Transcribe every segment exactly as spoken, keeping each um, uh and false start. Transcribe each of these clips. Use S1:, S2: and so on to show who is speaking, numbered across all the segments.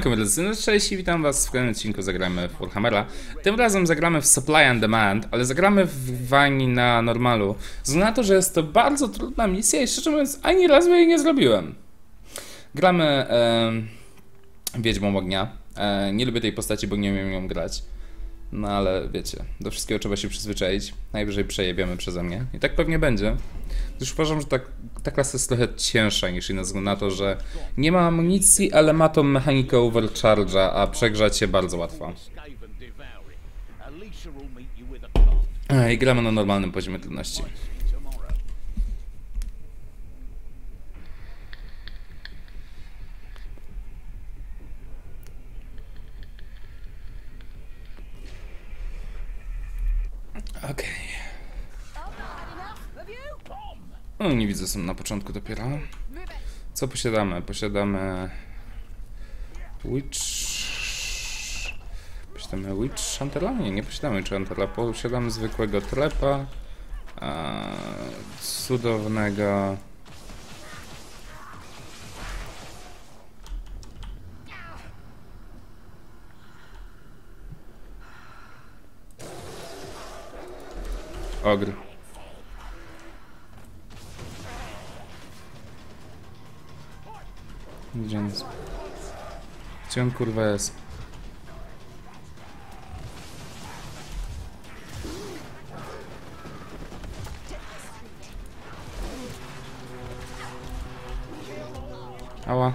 S1: Siemanko, moi drodzy, no cześć i witam was w kolejnym odcinku Zagramy w Warhammera. Tym razem zagramy w Supply and Demand, ale zagramy w Wani na normalu. Ze względu na to, że jest to bardzo trudna misja i szczerze mówiąc ani razu jej nie zrobiłem. Gramy e, Wiedźmą Ognia. E, nie lubię tej postaci, bo nie umiem ją grać. No ale wiecie, do wszystkiego trzeba się przyzwyczaić. Najwyżej przejebiemy przeze mnie. I tak pewnie będzie. Gdyż uważam, że ta, ta klasa jest trochę cięższa niż inna, ze względu na to, że nie ma amunicji, ale ma tą mechanikę overcharge'a, a przegrzać się bardzo łatwo. I gramy na normalnym poziomie trudności. Okej. Okay. No, nie widzę, są na początku dopiero. Co posiadamy? Posiadamy... Witch... Posiadamy Witch Huntera? Nie, nie posiadamy Witch Huntera. Posiadamy zwykłego trepa. A, cudownego... Ogr. Gdzie on jest? Gdzie on kurwa jest? Ała.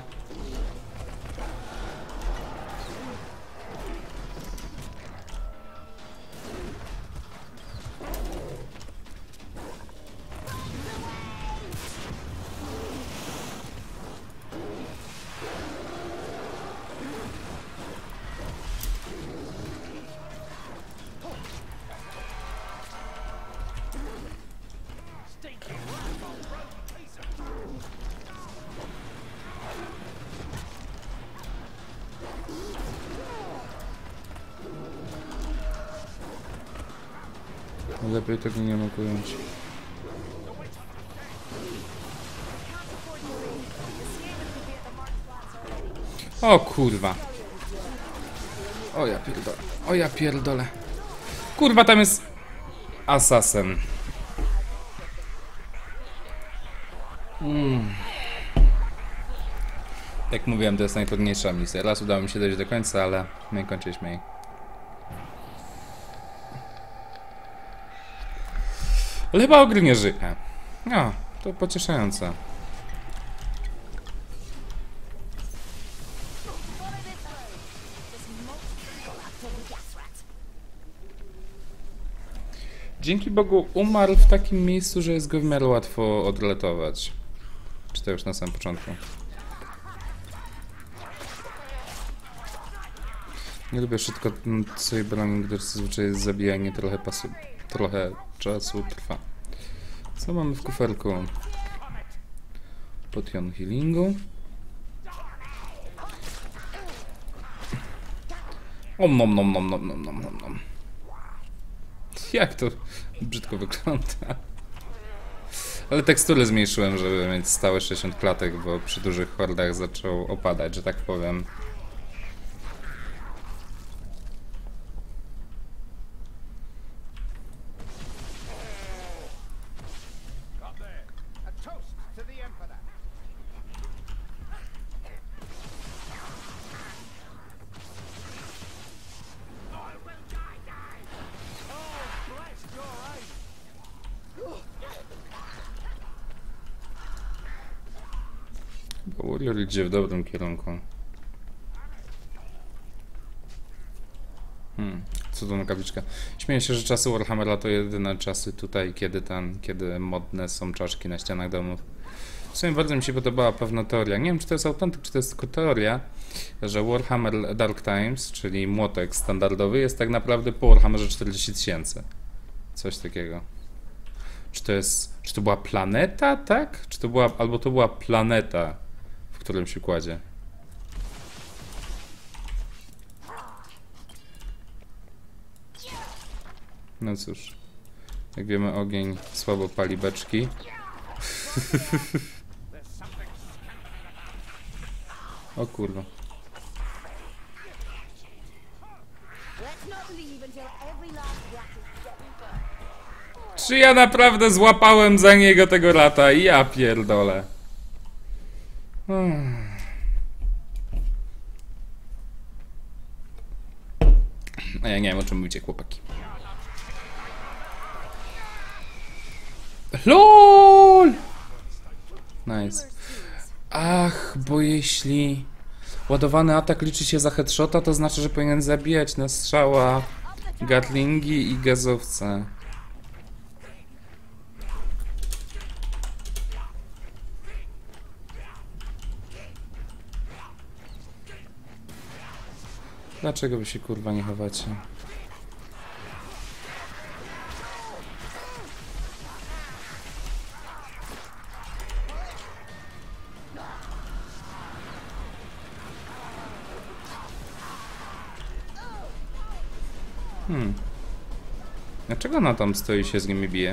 S1: Lepiej tego nie mogę ująć. O kurwa. O ja pierdolę. O ja pierdolę. Kurwa, tam jest Assassin. Mm. Jak mówiłem, to jest najtrudniejsza misja. Raz udało mi się dojść do końca, ale nie kończyliśmy jej. Ale chyba Ogry nie żyje. No, to pocieszające. Dzięki Bogu umarł w takim miejscu, że jest go w miarę łatwo odletować. Czy to już na samym początku? Nie lubię szybko sobie broni, gdyż zazwyczaj zabijanie trochę pasu, trochę czasu trwa. Co mamy w kuferku? Potion healingu. Om nom nom nom nom nom nom nom. Jak to brzydko wygląda. Ale tekstury zmniejszyłem, żeby mieć stałe sześćdziesiąt klatek, bo przy dużych hordach zaczął opadać, że tak powiem. Warrior idzie w dobrym kierunku. Hmm, cudowna kapliczka. Śmieję się, że czasy Warhammera to jedyne czasy tutaj, kiedy ten, kiedy modne są czaszki na ścianach domów. W sumie bardzo mi się podobała pewna teoria. Nie wiem, czy to jest autentyk, czy to jest tylko teoria, że Warhammer Dark Times, czyli młotek standardowy, jest tak naprawdę po Warhammerze czterdzieści tysięcy. Coś takiego. Czy to jest, czy to była planeta, tak? Czy to była, albo to była planeta, w którym się kładzie. No cóż, jak wiemy, ogień słabo pali beczki. O kurwa. Czy ja naprawdę złapałem za niego tego lata? Ja pierdolę. Hmm. A ja nie wiem, o czym mówicie, chłopaki. LOL! Nice. Ach, bo jeśli ładowany atak liczy się za headshota, to znaczy, że powinien zabijać na strzała gatlingi i gazowce. Dlaczego wy się kurwa nie chowacie? Hmm. Dlaczego ona tam stoi i się z nimi bije?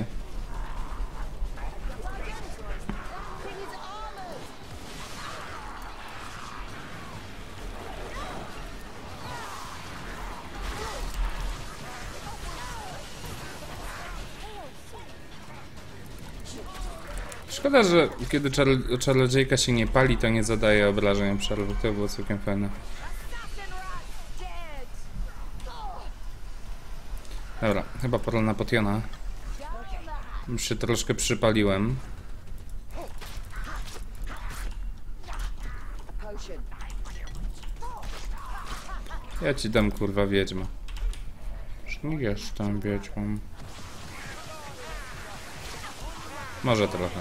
S1: Szkoda, że kiedy czar czarodziejka się nie pali, to nie zadaje obrażeń przerwy. To było całkiem fajne. Dobra, chyba pora na potiona. Już się troszkę przypaliłem. Ja ci dam kurwa wiedźmę. Już nie jestem wiedźmą. Może trochę.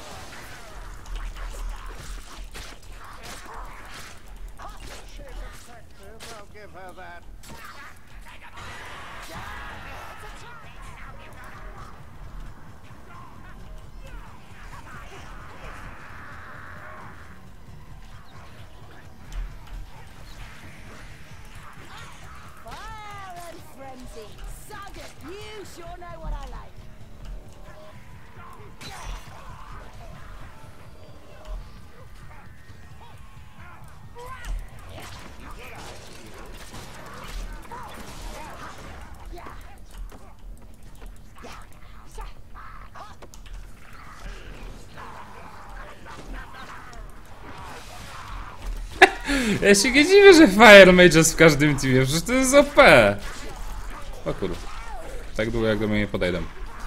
S1: Ja się nie dziwię, że Fire Mage jest w każdym teamie, przecież to jest O P. O kurwa. Tak długo jak do mnie nie podejdą.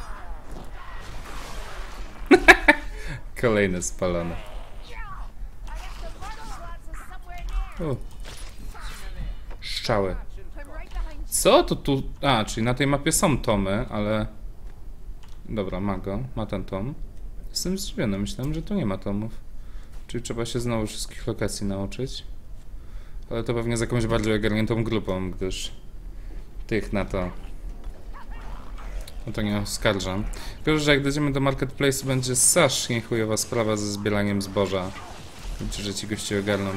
S1: Kolejne spalone. U. Strzały. Co to tu... A, czyli na tej mapie są tomy, ale... Dobra, ma go, ma ten tom. Jestem zdziwiony, myślałem, że tu nie ma tomów. Czyli trzeba się znowu wszystkich lokacji nauczyć. Ale to pewnie z jakąś bardziej ogarniętą grupą, gdyż tych na to... No to nie oskarżam. Tylko, że jak dojdziemy do marketplace'u, będzie strasznie chujowa sprawa ze zbieraniem zboża. Liczę, że ci goście ogarną.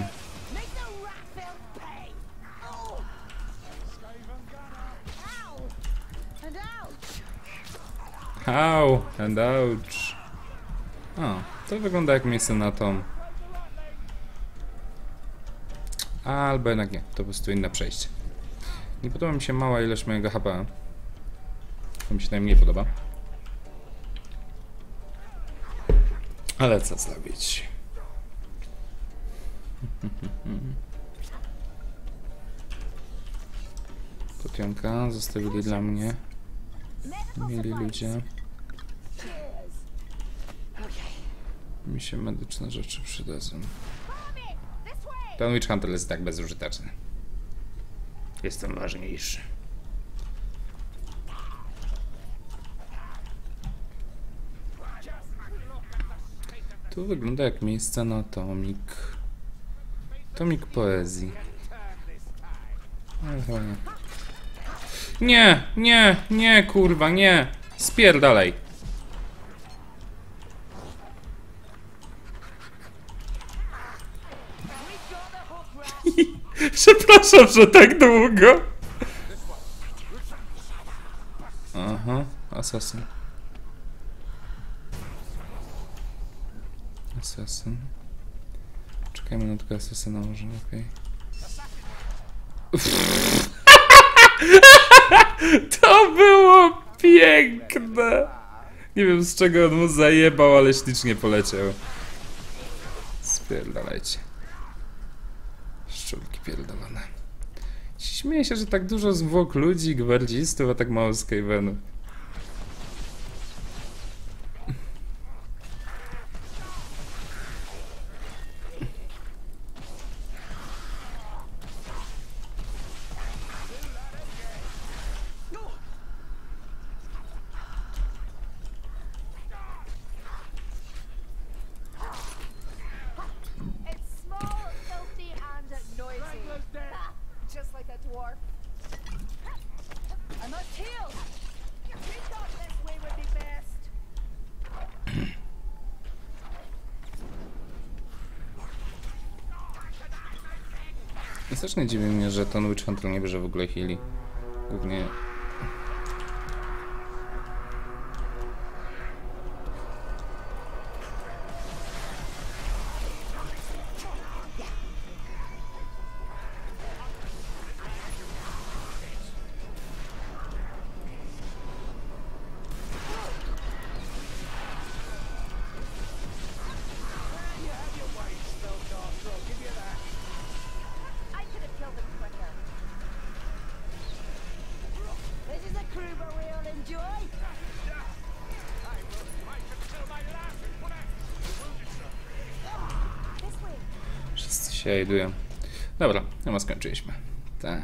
S1: How and ouch. O, to wygląda jak miejsce na tą. Albo jednak nie, to po prostu inne przejście. Nie podoba mi się mała ilość mojego H P. To mi się najmniej podoba. Ale co zrobić? Potionka zostawili dla mnie. Mieli ludzie. Mi się medyczne rzeczy przydadzą. Ten Witch Hunter jest tak bezużyteczny. Jestem ważniejszy. Tu wygląda jak miejsce na tomik. Tomik poezji. Ale chyba nie. Nie, nie, nie, kurwa, nie. Spierdalaj. Przepraszam, że tak długo. Aha, asasyn. Asasyn. Czekajmy na tego asasyna może, okej. Okay. piękne! Nie wiem z czego on mu zajebał, ale ślicznie poleciał. Spierdalajcie. Szczurki pierdolone. Śmieję się, że tak dużo zwłok ludzi, gwardzistów, a tak mało Skavenów. Strasznie dziwi mnie, że ten Witch Hunter nie bierze w ogóle heali. Głównie... Wszyscy się jajdują. Dobra, chyba skończyliśmy. Tak.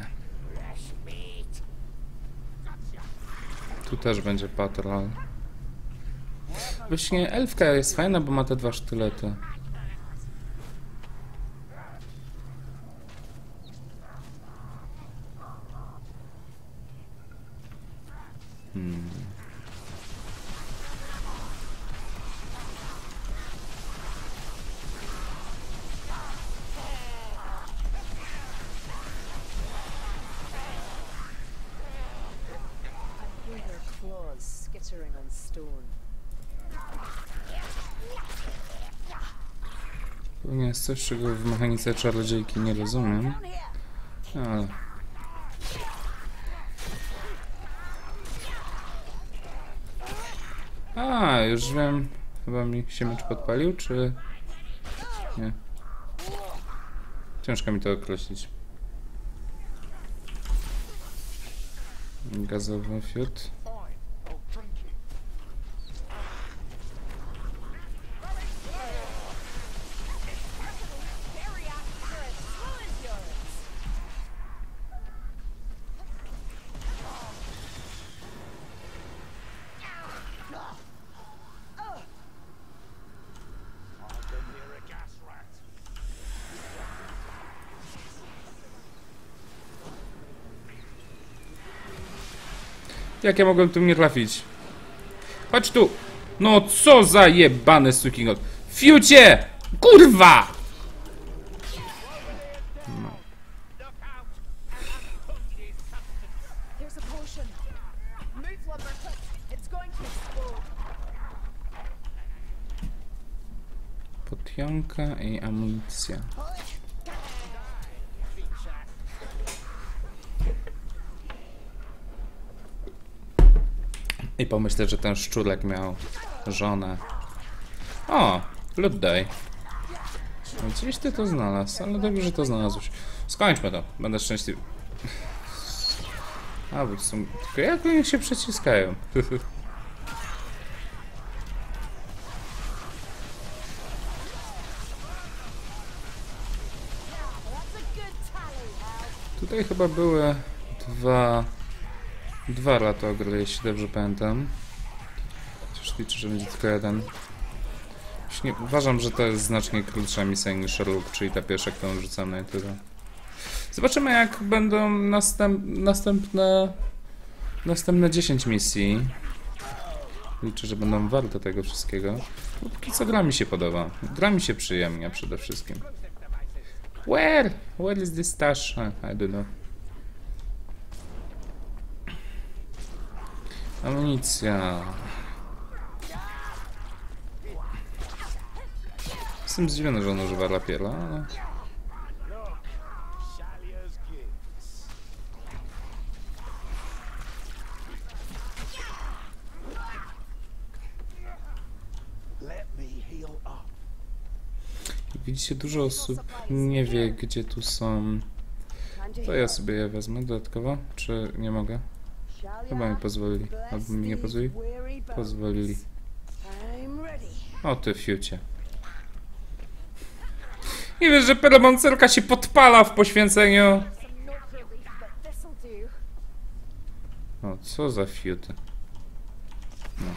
S1: Tu też będzie patrol. Właśnie elfka jest fajna, bo ma te dwa sztylety. Hmm. Pewnie jest coś, czego w mechanice czarodziejki nie rozumiem. Ale... A, już wiem. Chyba mi się miecz podpalił, czy... Nie. Ciężko mi to określić. Gazowy fiut. Jak ja mogłem tu nie trafić? Chodź tu! No co za jebany sukingot! Fiucie! Kurwa! No. Potionka i amunicja. I pomyślę, że ten szczurek miał żonę. O! Ludday. Gdzieś ty to znalazł, ale dobrze, że to znalazłeś. Skończmy to, będę szczęśliwy. A, bo to są... Tylko jak oni się przeciskają? Tutaj chyba były dwa... Dwa lata ogry, jeśli dobrze pamiętam. Chociaż liczę, że będzie tylko jeden. Nie, uważam, że to jest znacznie krótsza misja niż Sherlock, czyli ta pierwsza, którą rzucam na YouTube. Zobaczymy, jak będą następ, następne następne dziesięć misji. Liczę, że będą warte tego wszystkiego. Bo póki co gra mi się podoba. Gra mi się przyjemnie przede wszystkim. Where? Where is this stash? I don't know. Amunicja. Jestem zdziwiony, że on używa lapierla, ale... widzicie, dużo osób nie wie, gdzie tu są. To ja sobie je wezmę dodatkowo, czy nie mogę? Chyba mi pozwolili. Albo mi nie pozwolili? Pozwolili. O ty fiucie. Nie wiesz, że Peromoncelka się podpala w poświęceniu? O, co za fiuty. No.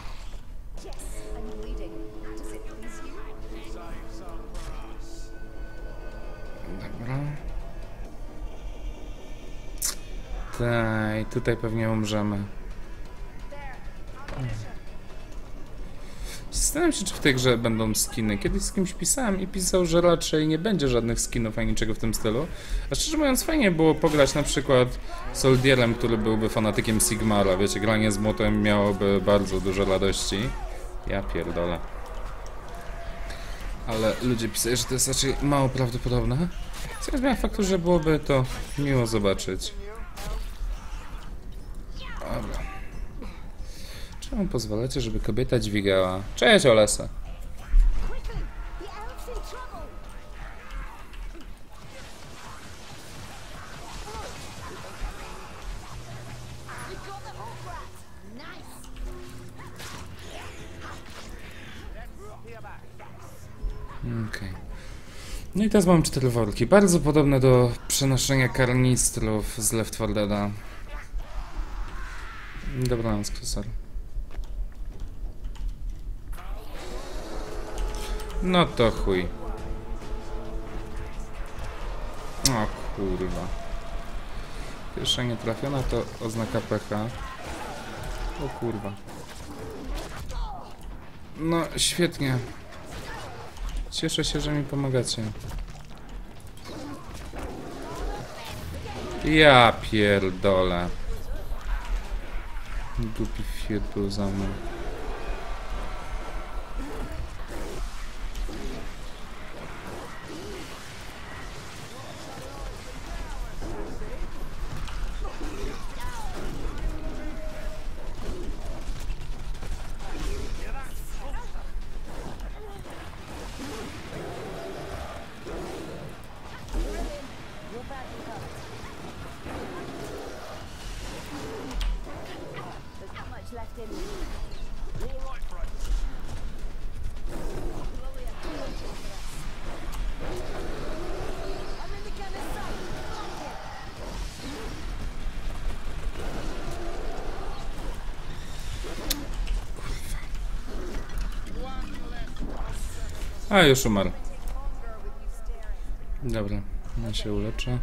S1: Dobra. Tak, tutaj pewnie umrzemy. Zastanawiam się, czy w tej grze będą skiny. Kiedyś z kimś pisałem i pisał, że raczej nie będzie żadnych skinów ani niczego w tym stylu. A szczerze mówiąc, fajnie było pograć na przykład Soldierem, który byłby fanatykiem Sigmara. Wiecie, granie z młotem miałoby bardzo dużo radości. Ja pierdolę. Ale ludzie pisali, że to jest raczej mało prawdopodobne. Co nie zmienia faktu, że byłoby to miło zobaczyć. Dobra. Czemu pozwalacie, żeby kobieta dźwigała? Cześć, Olesa. Okej. Okay. No i teraz mam cztery worki. Bardzo podobne do przenoszenia karnistrów z Left four Deada. Dobranoc, Krysor. No to chuj. O kurwa. Pierwsza nie trafiona to oznaka pecha. O kurwa. No świetnie. Cieszę się, że mi pomagacie. Ja pierdolę. Głupi fiut był za mną. A, już umarł. Dobra, ja się uleczę.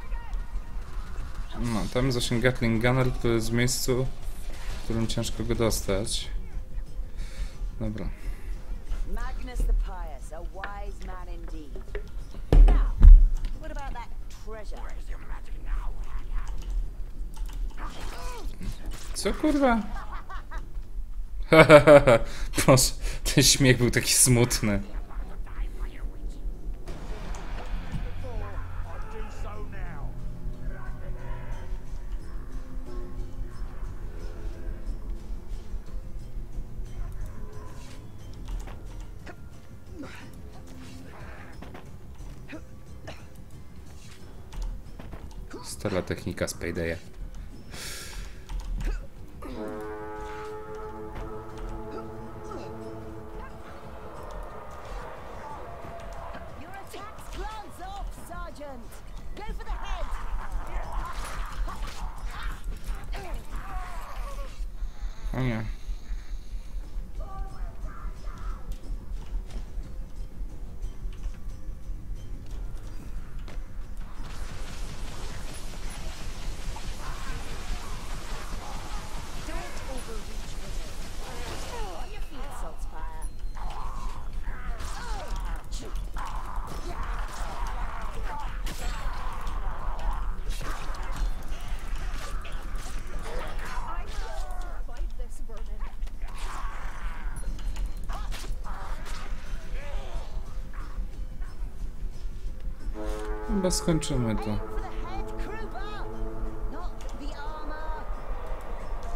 S1: No, tam zasięg Gatling Gunner, który jest w miejscu, w którym ciężko go dostać. Dobra. Magnus the Pious, a wise man indeed. Now, what about that treasure? Co kurwa? Hahaha, boże, ten śmiech był taki smutny. Stara technika z Paydaya. O nie. Chyba skończymy to.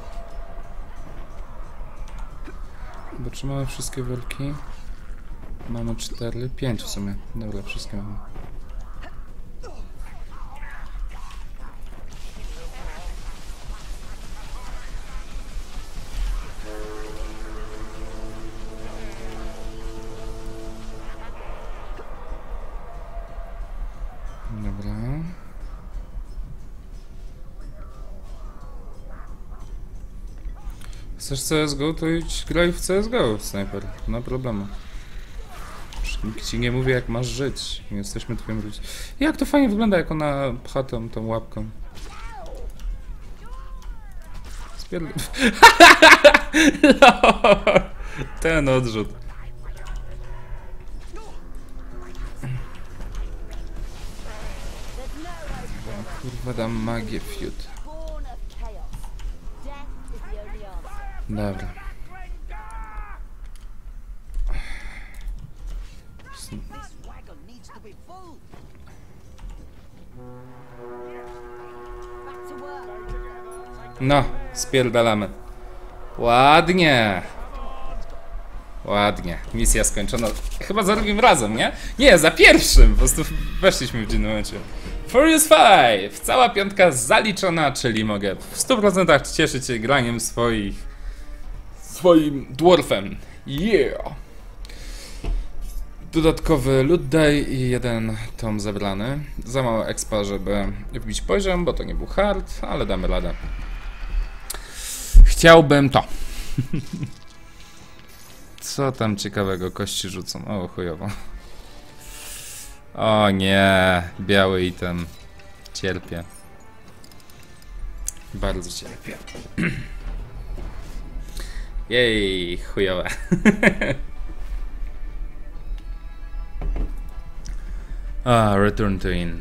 S1: Bo czy mamy wszystkie wielki? Mamy cztery, pięć w sumie. Dobra, wszystkie mamy. Dobra. Chcesz C S G O, to idź graj w C S G O, snajper. No problemu. Nikt ci nie mówi, jak masz żyć. Nie jesteśmy twoim rodzicem. Jak to fajnie wygląda, jak ona pcha tą, tą łapką. Spier... Ten odrzut. Kurwa, dam magię fiut. Dobra. No, spierdalamy. Ładnie. Ładnie. Misja skończona. Chyba za drugim razem, nie? Nie, za pierwszym. Po prostu weszliśmy w dziwnym momencie. Furious pięć. Cała piątka zaliczona, czyli mogę w stu procentach cieszyć się graniem swoich... swoim dwarfem. Yeah. Dodatkowy loot day i jeden tom zebrany. Za mało expa, żeby wbić poziom, bo to nie był hard, ale damy radę. Chciałbym to. Co tam ciekawego kości rzucą? O, chujowo. O nie, biały item. Cierpię. Bardzo cierpię. Jej, chujowe. Ah, return to inn.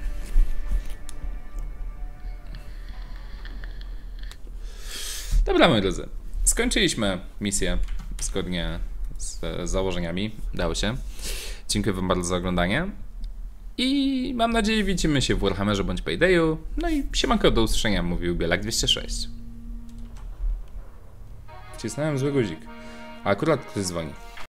S1: Dobra, moi drodzy. Skończyliśmy misję zgodnie z założeniami. Dało się. Dziękuję wam bardzo za oglądanie. I mam nadzieję, widzimy się w Warhammerze bądź Paydayu. No i siemanko, do usłyszenia, mówił Bielak dwieście sześć. Wcisnąłem zły guzik. A akurat ktoś dzwoni.